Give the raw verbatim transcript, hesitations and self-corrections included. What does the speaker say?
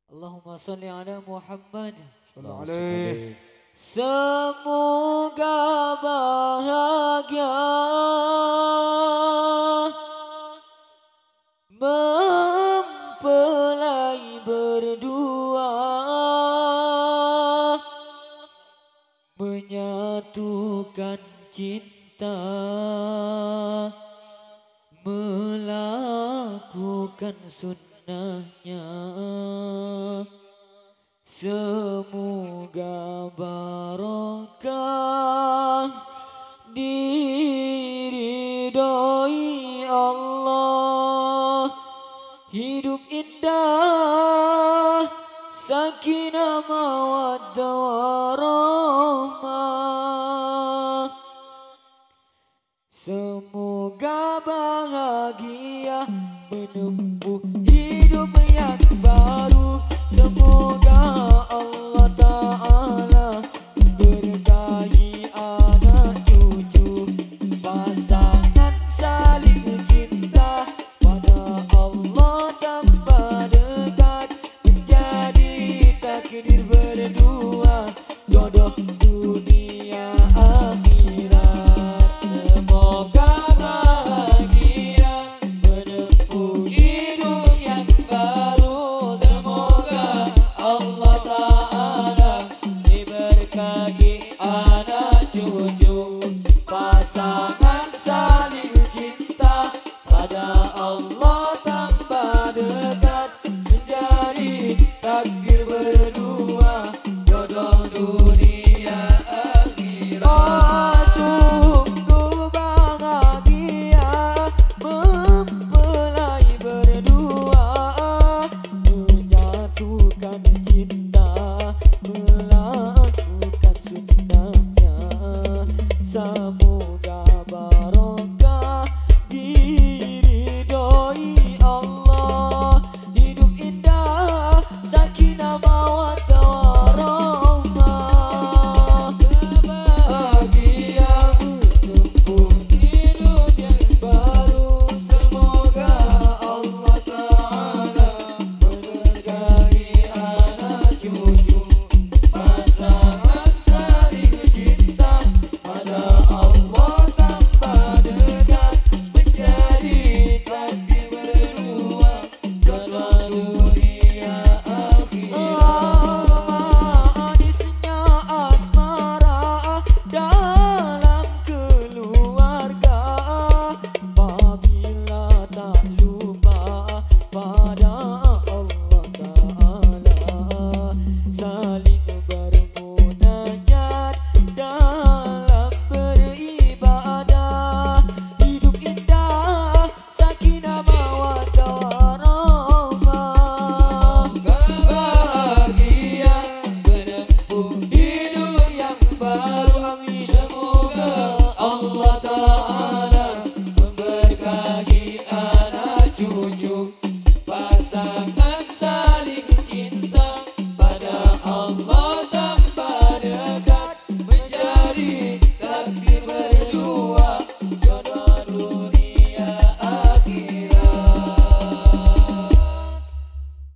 Allahumma salli ala Muhammad. Sallallahu alaihi. Semoga bahagia mempelai berdua, menyatukan cinta, melakukan sunnahnya. Semoga barokah diridhoi Allah, hidup indah, sakinah mawaddah warahmah. Semoga bahagia menempuh hidup yang baru. Semoga Allah Ta'ala berkahi anak cucu, pasangan saling cinta pada Allah tanpa dekat, menjadi takdir berdua, jodoh